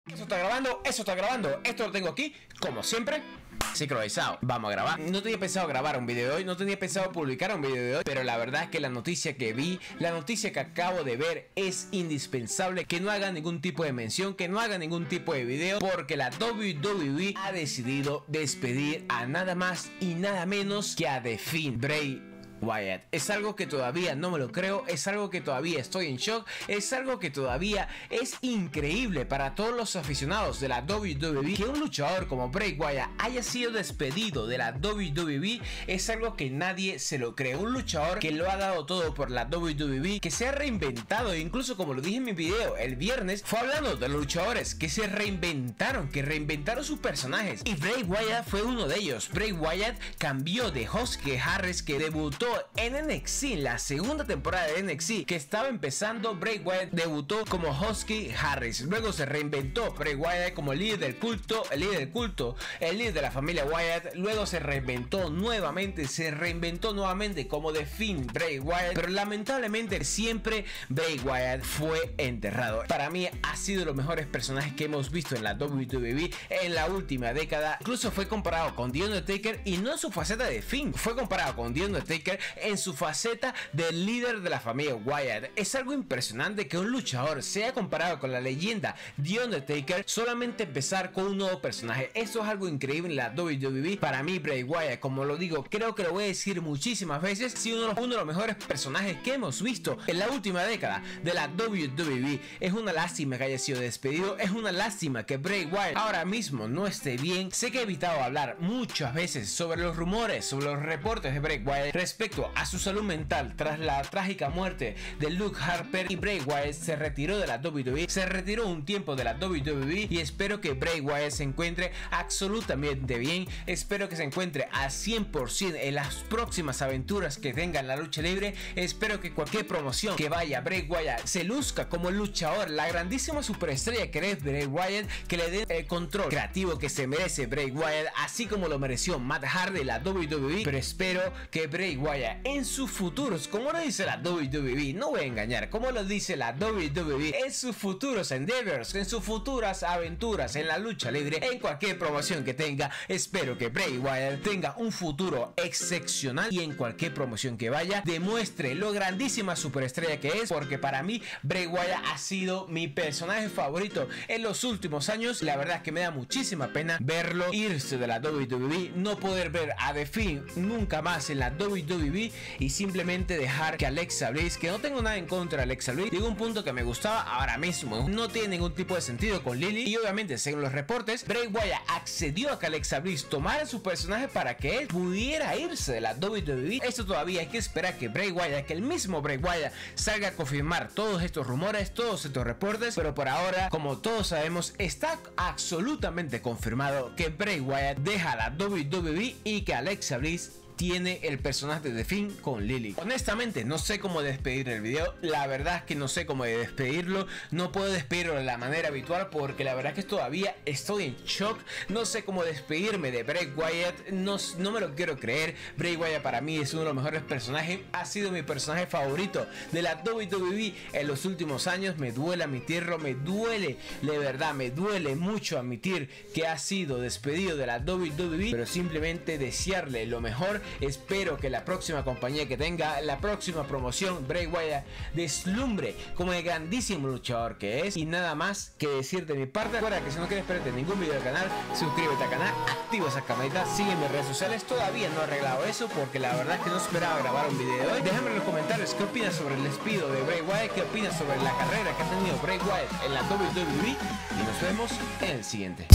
Eso está grabando, esto lo tengo aquí, como siempre, sincronizado. Vamos a grabar. No tenía pensado grabar un video de hoy, no tenía pensado publicar un video de hoy, pero la verdad es que la noticia que vi, la noticia que acabo de ver, es indispensable que no haga ningún tipo de mención, que no haga ningún tipo de video, porque la WWE ha decidido despedir a nada más y nada menos que a The Fiend, Bray Wyatt. Es algo que todavía no me lo creo, es algo que todavía estoy en shock, es algo que todavía es increíble para todos los aficionados de la WWE. Que un luchador como Bray Wyatt haya sido despedido de la WWE es algo que nadie se lo cree. Un luchador que lo ha dado todo por la WWE, que se ha reinventado, incluso como lo dije en mi video el viernes, fue hablando de los luchadores que se reinventaron, que reinventaron sus personajes, y Bray Wyatt fue uno de ellos. Bray Wyatt cambió de Husky Harris, que debutó en NXT, la segunda temporada de NXT que estaba empezando. Bray Wyatt debutó como Husky Harris, luego se reinventó Bray Wyatt como líder del culto, el líder de la familia Wyatt, luego se reinventó nuevamente como The Fiend Bray Wyatt, pero lamentablemente siempre Bray Wyatt fue enterrado. Para mí ha sido de los mejores personajes que hemos visto en la WWE en la última década. Incluso fue comparado con The Undertaker, y no en su faceta de Fiend, fue comparado con The Undertaker en su faceta del líder de la familia Wyatt. Es algo impresionante que un luchador sea comparado con la leyenda The Undertaker, solamente empezar con un nuevo personaje. Esto es algo increíble en la WWE. Para mí Bray Wyatt, como lo digo, creo que lo voy a decir muchísimas veces, sí, uno de los mejores personajes que hemos visto en la última década de la WWE. Es una lástima que haya sido despedido, es una lástima que Bray Wyatt ahora mismo no esté bien. Sé que he evitado hablar muchas veces sobre los rumores, sobre los reportes de Bray Wyatt respecto a su salud mental tras la trágica muerte de Luke Harper, y Bray Wyatt se retiró de la WWE, se retiró un tiempo de la WWE, y espero que Bray Wyatt se encuentre absolutamente bien. Espero que se encuentre al 100% en las próximas aventuras que tenga en la lucha libre. Espero que cualquier promoción que vaya Bray Wyatt se luzca como luchador, la grandísima superestrella que es Bray Wyatt, que le dé el control creativo que se merece Bray Wyatt, así como lo mereció Matt Hardy de la WWE. Pero espero que Bray Wyatt en sus futuros, como lo dice la WWE, no voy a engañar, como lo dice la WWE, en sus futuros endeavors, en sus futuras aventuras en la lucha libre, en cualquier promoción que tenga, espero que Bray Wyatt tenga un futuro excepcional, y en cualquier promoción que vaya demuestre lo grandísima superestrella que es, porque para mí Bray Wyatt ha sido mi personaje favorito en los últimos años. La verdad es que me da muchísima pena verlo irse de la WWE, no poder ver a The Fiend nunca más en la WWE, y simplemente dejar que Alexa Bliss, que no tengo nada en contra de Alexa Bliss, llegó un punto que me gustaba, ahora mismo no tiene ningún tipo de sentido con Lily, y obviamente según los reportes Bray Wyatt accedió a que Alexa Bliss tomara su personaje para que él pudiera irse de la WWE. Esto todavía hay que esperar que Bray Wyatt, que el mismo Bray Wyatt salga a confirmar todos estos rumores, todos estos reportes, pero por ahora, como todos sabemos, está absolutamente confirmado que Bray Wyatt deja la WWE y que Alexa Bliss tiene el personaje de The Fiend con Lily. Honestamente no sé cómo despedir el video, la verdad es que no sé cómo despedirlo, no puedo despedirlo de la manera habitual porque la verdad es que todavía estoy en shock, no sé cómo despedirme de Bray Wyatt, no me lo quiero creer. Bray Wyatt para mí es uno de los mejores personajes, ha sido mi personaje favorito de la WWE en los últimos años. Me duele admitirlo, me duele, de verdad me duele mucho admitir que ha sido despedido de la WWE, pero simplemente desearle lo mejor. Espero que la próxima compañía que tenga, la próxima promoción, Bray Wyatt deslumbre como el grandísimo luchador que es. Y nada más que decir de mi parte. Recuerda que si no quieres perderte ningún video del canal, suscríbete al canal, activa esa campanita, sigue mis redes sociales. Todavía no he arreglado eso porque la verdad es que no esperaba grabar un video de hoy. Déjame en los comentarios qué opinas sobre el despido de Bray Wyatt, qué opinas sobre la carrera que ha tenido Bray Wyatt en la WWE, y nos vemos en el siguiente.